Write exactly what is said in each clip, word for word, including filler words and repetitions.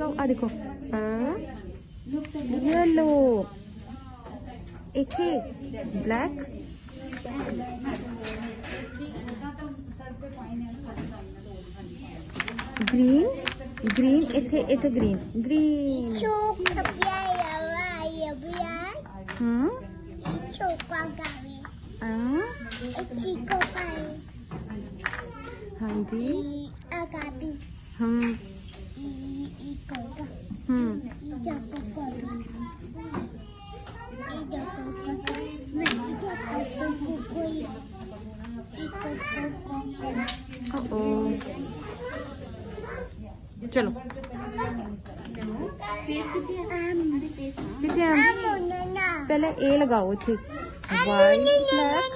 लगाओ। आ देखो, हाँ येलो, एक ब्लैक, ग्रीन ग्रीन, इथे इथे ग्रीन ग्रीन, हम्म हाँ जी, हम हम्म चलो पहले ए लगाओ थे, वाइट ब्लैक,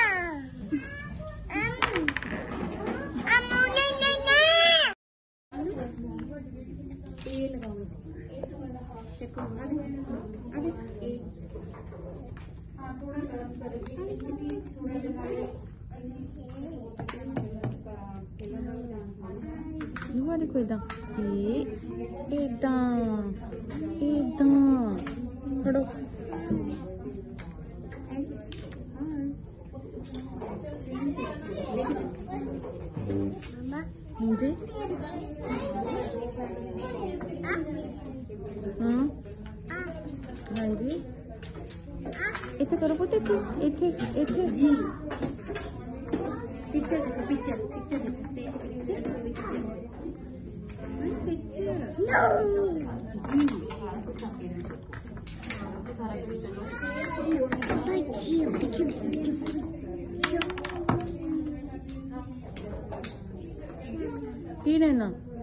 dua देखो एकदम, ये एकदम एकदम पढ़ो, मुझे हाँ हाँ जी, इथे करो पुत्र, इथे इथे पिक्चर पिक्चर पिक्चर पिक्चर